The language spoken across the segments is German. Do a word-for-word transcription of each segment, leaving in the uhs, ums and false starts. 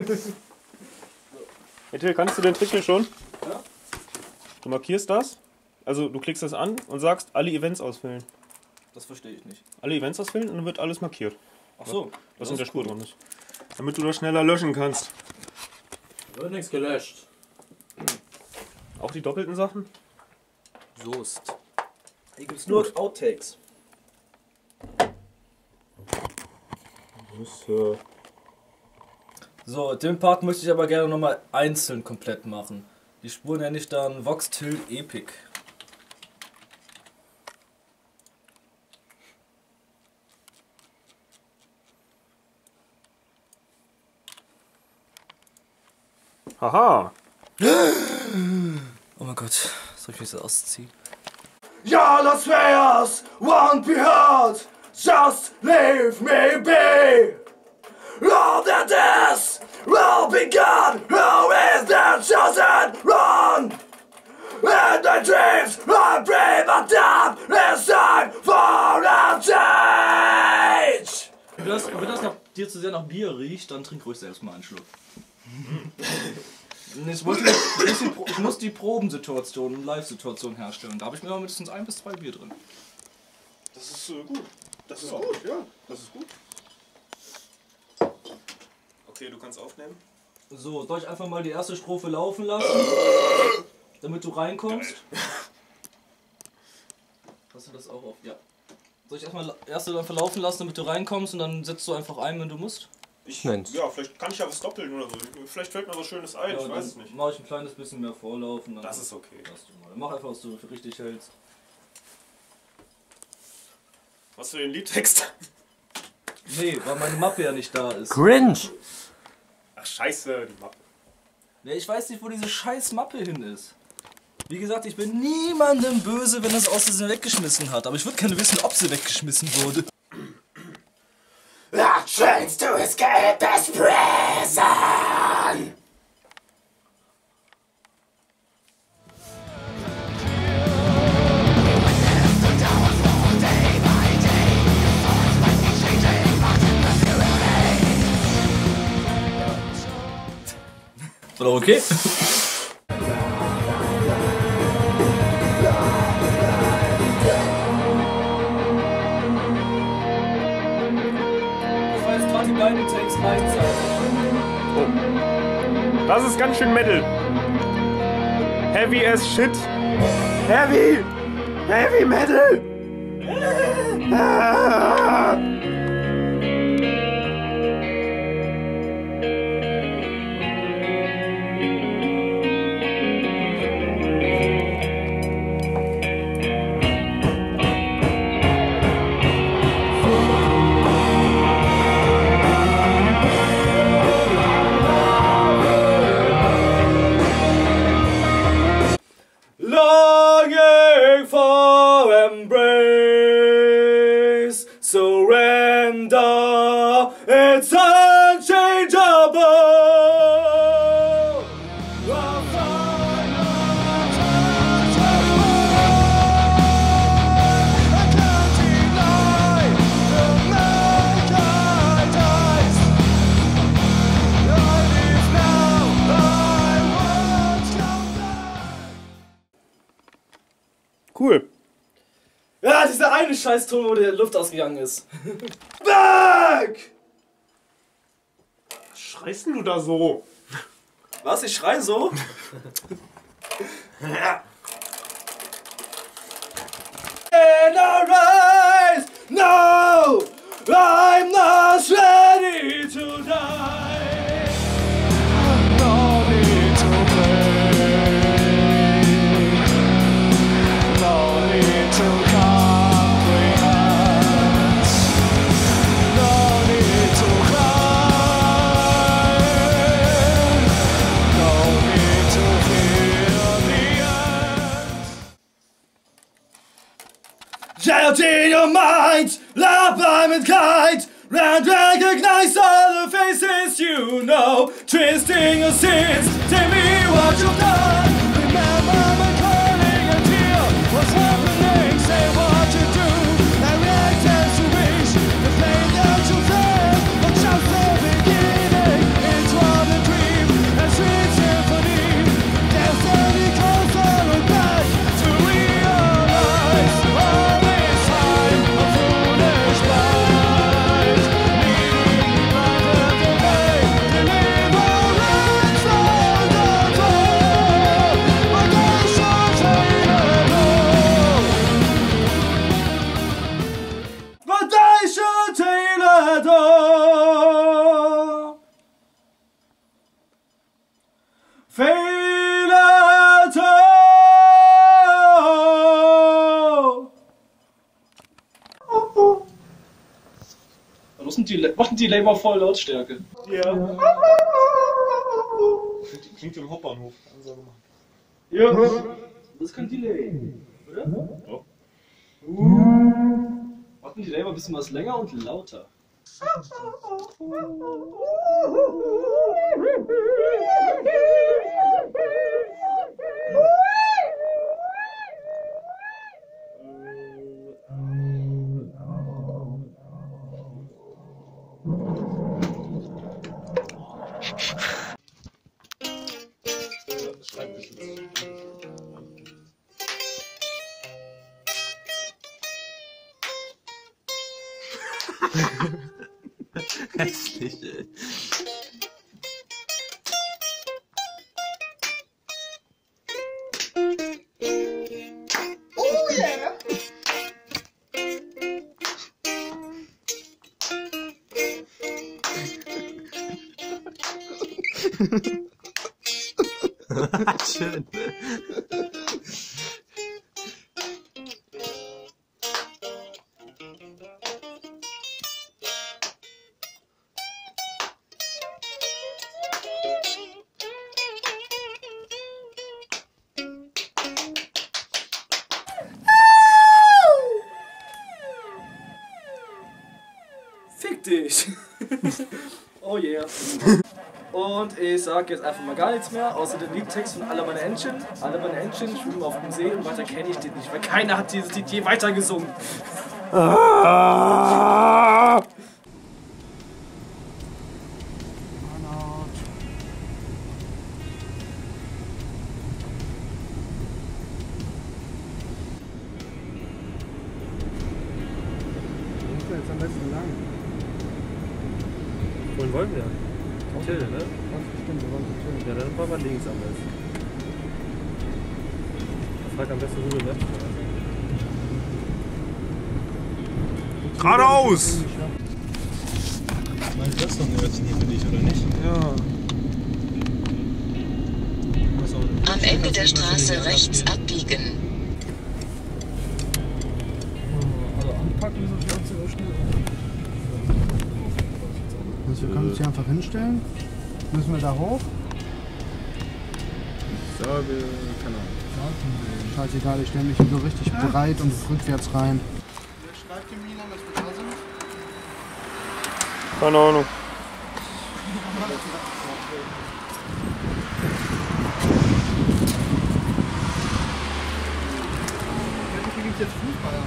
Hey Till, kannst du den Trick hier schon? Ja. Du markierst das, also du klickst das an und sagst, alle Events ausfüllen. Das verstehe ich nicht. Alle Events ausfüllen und dann wird alles markiert. Ach so. Was in der Spur drin ist. Damit du das schneller löschen kannst. Wird nichts gelöscht. Auch die doppelten Sachen? Soest. Hier gibt's nur Outtakes. Das, äh So, den Part möchte ich aber gerne nochmal einzeln komplett machen. Die Spur nenne ich dann Vox Till Epic. Haha! Oh mein Gott, soll ich mich so ausziehen? Your Las Vegas won't be hurt. Just leave me be. All that is will be gone. Who is the chosen one? In the dreams I breathe my time. It's time for a change. Wenn das, wenn das nach, dir zu sehr nach Bier riecht, dann trink ruhig selbst mal einen Schluck. Ich, wollte, ich, muss die, ich muss die Probensituation und Live-Situation herstellen. Da habe ich mir noch mindestens ein bis zwei Bier drin. Das ist äh, gut. Das ist ja. gut, ja. Das ist gut. Okay, du kannst aufnehmen. So, soll ich einfach mal die erste Strophe laufen lassen, damit du reinkommst? Geil. Hast du das auch auf? Ja. Soll ich erstmal die erste einfach laufen lassen, damit du reinkommst und dann setzt du einfach ein, wenn du musst? Ich, ja, vielleicht kann ich ja was doppeln oder so. Vielleicht fällt mir was Schönes ein, ja, ich weiß es nicht. Mach ich ein kleines bisschen mehr vorlaufen. Dann das ist okay. Mach einfach, was du für richtig hältst. Was für den Liedtext? Nee, weil meine Mappe ja nicht da ist. Cringe! Ach scheiße, die Mappe. Ja, ich weiß nicht, wo diese scheiß Mappe hin ist. Wie gesagt, ich bin niemandem böse, wenn er es aus Versehen weggeschmissen hat. Aber ich würde gerne wissen, ob sie weggeschmissen wurde. That trains to escape this prison. War doch okay? Oh. Das ist ganz schön Metal. Heavy as shit. Heavy! Heavy Metal! Ah. Longing for embrace, surrender, it's unchangeable. Cool. Ja, dieser eine Scheißton, wo die Luft ausgegangen ist. Back! Was schreist denn du da so? Was? Ich schrei so? In our eyes, no, I'm not ready to die. No need to play, no need to comprehend, no need to cry, no need to feel the end. Shout in your mind, laugh by midnight, and recognize all the faces you know. Twisting your sins, tell me what you've done. Remember my calling and tear, what's happening, say what you do. And react as you wish, the flame that you feel, or just the beginning. It's what the Fehlerto! Was sind die, machen die Labor voll Lautstärke? Ja. Klingt im Hauptbahnhof. Ansage machen. Ja. Das ist kein Delay. Oder? Ja. Machen die Labor ein bisschen was länger und lauter. Hässlich, ey. Oh yeah! Schön. Fick dich! Oh yeah. Und ich sag jetzt einfach mal gar nichts mehr, außer den Liedtext von Alle meine Entchen. Alle meine Entchen schwimmen auf dem See und weiter kenne ich den nicht, weil keiner hat dieses Lied je weiter gesungen. Ah! Jetzt am besten lang. Wohin wollen wir? Till, ne? Ganz bestimmt, wir wollen zu chillen. Ja, dann fahren wir links am besten. Frag am besten Google Maps. Geradeaus! Meinst du das doch eine Örtchen hier für dich, oder nicht? Ja. Am Ende der Straße rechts abbiegen. Also anpacken ist natürlich auch sehr schnell. Also wir können uns hier einfach hinstellen. Müssen wir da hoch? So, wir, keine Ahnung. Scheißegal, ich stelle mich hier so richtig breit und rückwärts rein. Wer schreibt die Mine, dass wir da sind? Keine Ahnung. Hier gibt jetzt Fußballer.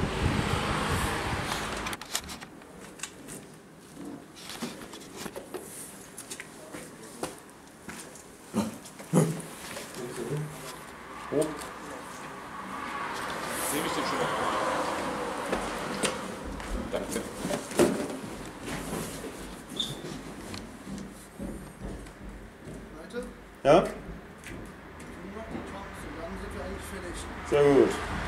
Nehme ich den schon mal. Danke. Leute, Ja? noch die Tops und dann sind wir eigentlich fertig. Sehr gut.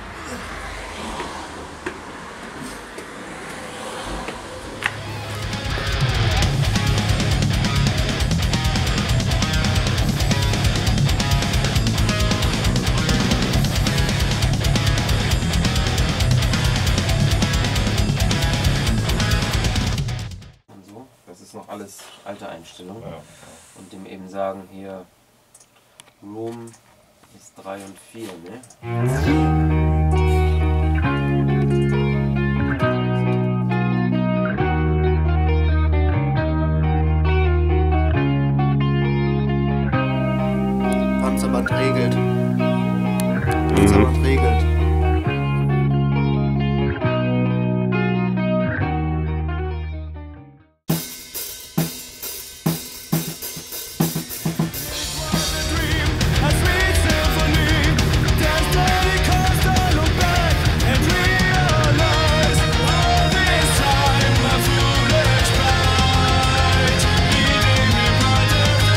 So, das ist noch alles alte Einstellung. Ja, ja. Und dem eben sagen hier Room ist drei und vier, ne? Panzerband regelt. Panzerband regelt.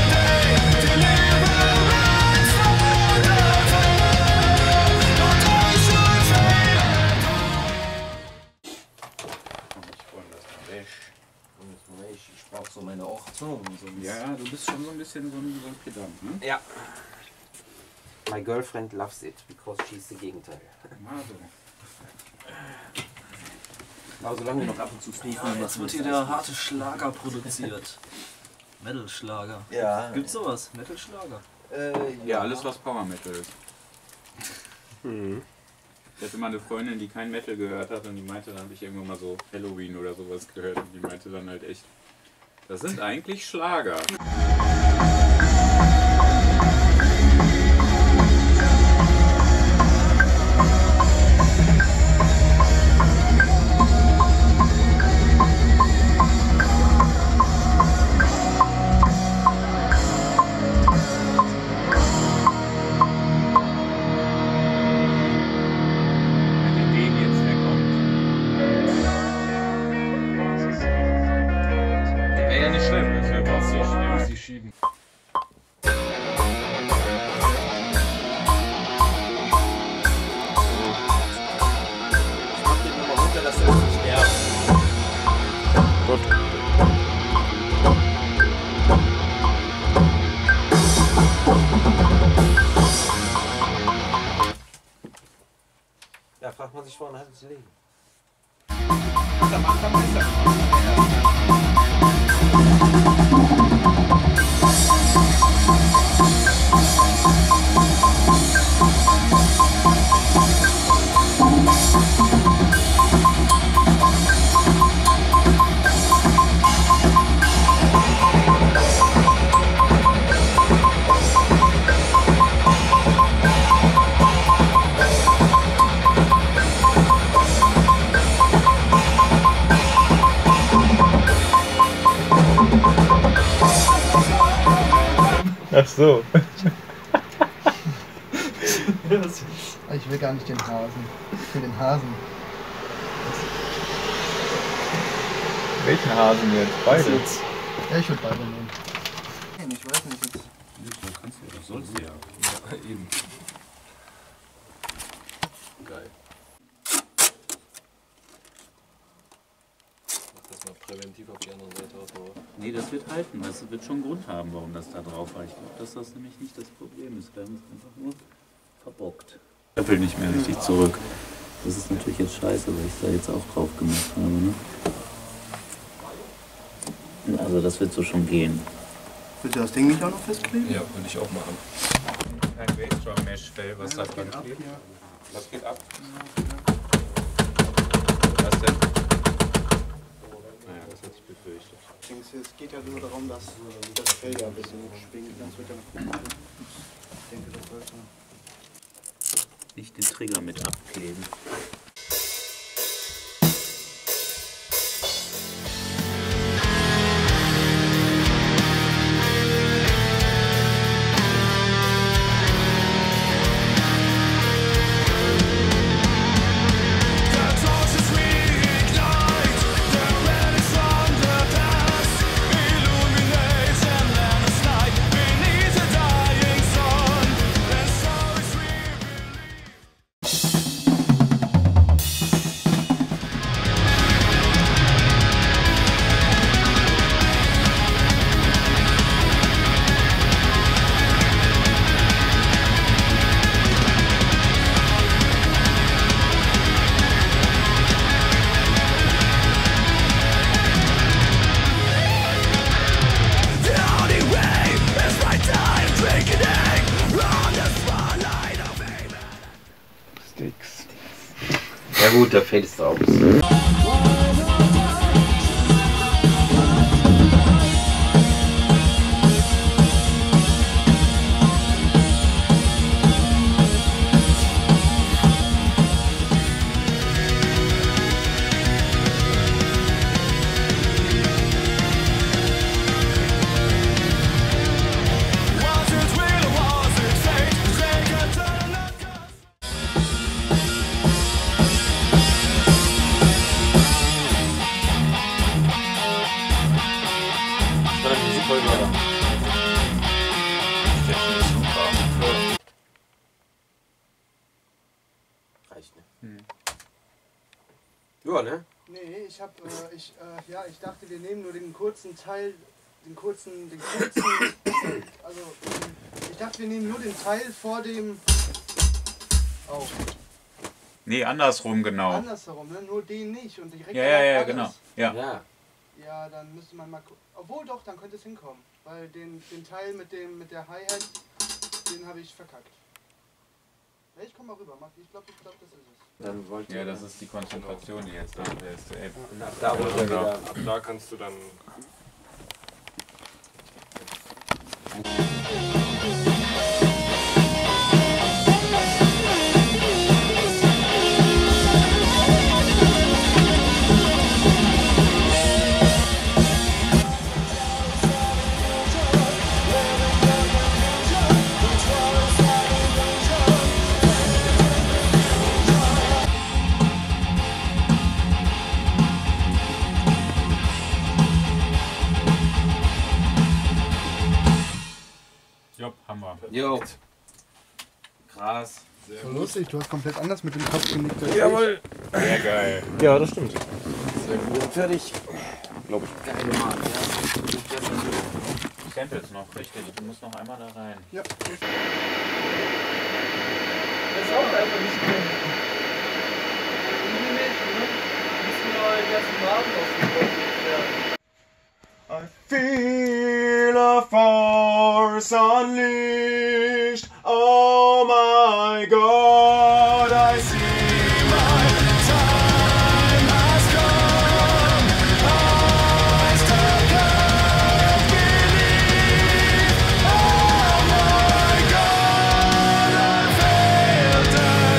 Don't Ja, du bist schon so ein bisschen so ein, so ein Pedant, ne? Ja. My girlfriend loves it, because she's the Gegenteil. Also. Aber solange wir noch ab und zu sneaken, Jetzt wird hier der harte Schlager produziert. Metal-Schlager. Ja. Gibt's sowas? Metal-Schlager? Äh, Ja, ja, alles was Power Metal ist. Mhm. Ich hatte mal eine Freundin, die kein Metal gehört hat und die meinte, dann habe ich irgendwann mal so Halloween oder sowas gehört und die meinte dann halt echt, das sind eigentlich Schlager. Ja, fragt man sich, woran hat es liegen? Ach so. Ich will gar nicht den Hasen. Ich will den Hasen. Welchen Hasen jetzt? Beide? Ja, ich will beide nehmen. Ich weiß nicht jetzt. Das kannst du, das sollst du ja. Ja, eben. Geil. Mach das mal präventiv auf die andere Seite aus, oder? Nee, das wird halten. Das wird schon einen Grund haben, warum das da drauf war. Ich glaube, dass das nämlich nicht das Problem ist. Wir haben es einfach nur verbockt. Ich will nicht mehr richtig zurück. Das ist natürlich jetzt scheiße, weil ich da jetzt auch drauf gemacht habe. Ne? Also das wird so schon gehen. Willst du das Ding nicht auch noch festkleben? Ja, würde ich auch machen. Ein Wavestrong Mesh Fell, was da dran klebt. Was geht ab? Was denn? Naja, das hatte ich befürchtet. Es geht ja nur darum, dass das Fell ja ein bisschen schwingt, sonst wird er noch gut. Ich denke, das sollte. Nicht den Trigger mit abkleben. Ja gut, da fällt es raus. Reicht, ne? Hm. Ja, ne? Nee, ich hab, äh, ich, äh, ja, ich dachte, wir nehmen nur den kurzen Teil den kurzen, den kurzen, also ich dachte, wir nehmen nur den Teil vor dem auf. Nee, andersrum genau. Andersherum, ne? Nur den nicht und direkt Ja, ja, ja, alles. genau. Ja. Ja. Ja, dann müsste man mal gucken. Obwohl doch, dann könnte es hinkommen. Weil den, den Teil mit dem mit der Hi-Hat, den habe ich verkackt. Ja, ich komme mal rüber, Mach- ich glaube, ich glaub, das ist es. Dann wollt Ja, ihr- das ist die Konzentration, die jetzt da ist. Ey. Und ab da holt er wieder. Ab da kannst du dann. Jopp, haben wir. Jo. Krass. So lustig, du hast komplett anders mit dem Kopf genickt. als Jawohl. Sehr geil. Ja, das stimmt. Sehr gut. Fertig. Glaube ich. Geil, Mann. Ja. Samples noch, richtig. Du musst noch einmal da rein. Ja. Das haut einfach nicht mehr. Irgendwie nicht, ne? Müssen wir den ganzen Magen aus dem Kopf werden. I feel a force unleashed. Oh my God, I see my time has come. I still can't believe. Oh my God, I failed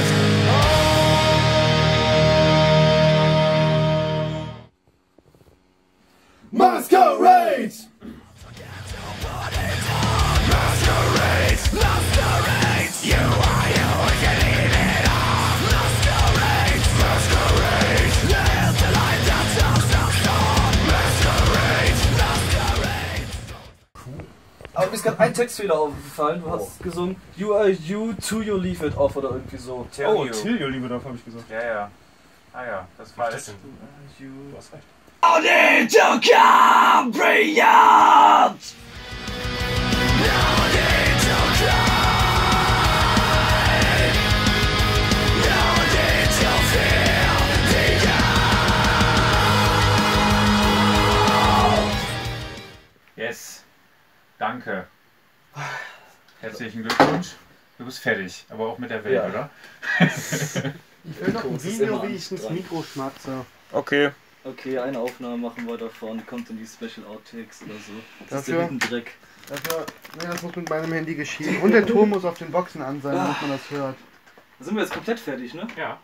it. Masquerade! Masquerade! Masquerade! You are you, you can leave it off! Masquerade! Masquerade! Live the life that stops, stops, stop! Masquerade! Masquerade! Aber mir ist gerade ein Textfehler aufgefallen. Du hast gesungen You are you, to you leave it off oder irgendwie so. Oh, till you leave it off, habe ich gesagt. Ja, ja. Ah ja, das war es. Du hast recht. Only to comprehend! No need to cry! No need to feel the end! Yes. Danke. Herzlichen Glückwunsch. Du bist fertig, aber auch mit der Welt, Ja. oder? Ich will noch ein Mikro ist Video, immer wie ich ins dran. Mikro schmatze. Okay. Okay, eine Aufnahme machen wir davon, kommt in die Special Outtakes oder so. Das ist Dafür- der Dreck. Dafür, nee, das muss mit meinem Handy geschehen. Und der Ton muss auf den Boxen an sein, damit man das hört. Da sind wir jetzt komplett fertig, ne? Ja.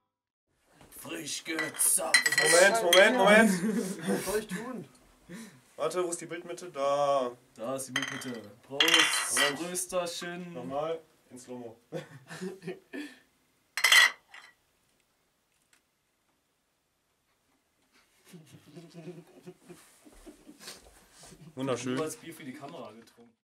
Frisch gezapft. Moment, Moment, Moment. Was soll ich tun? Warte, wo ist die Bildmitte? Da. Da ist die Bildmitte. Prost. Prösterchen. Nochmal in Slow-Mo. Wunderschön. Du hast Bier für die Kamera getrunken.